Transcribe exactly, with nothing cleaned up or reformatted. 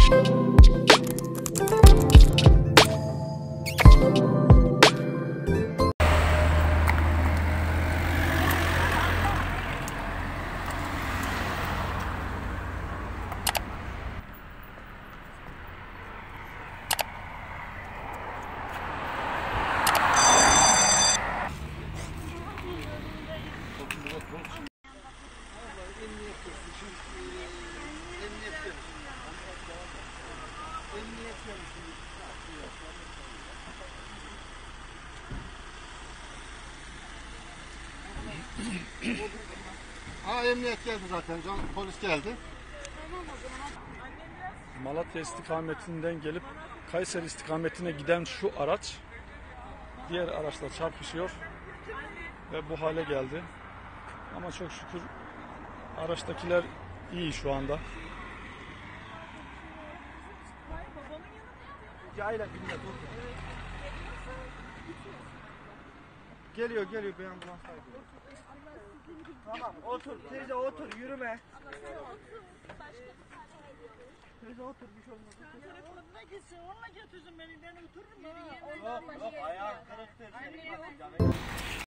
Ha, emniyet geldi zaten, can polis geldi. Malatya istikametinden gelip Kayseri istikametine giden şu araç diğer araçla çarpışıyor ve bu hale geldi. Ama çok şükür araçtakiler iyi şu anda. Geliyor geliyor bir ambulans geliyor. Tamam otur teyze otur yürüme. Teyze otur bir şey olmaz. Telefonuna gitsin onunla götürsün beni ben otururum. Yok yok ayağım kırıktır.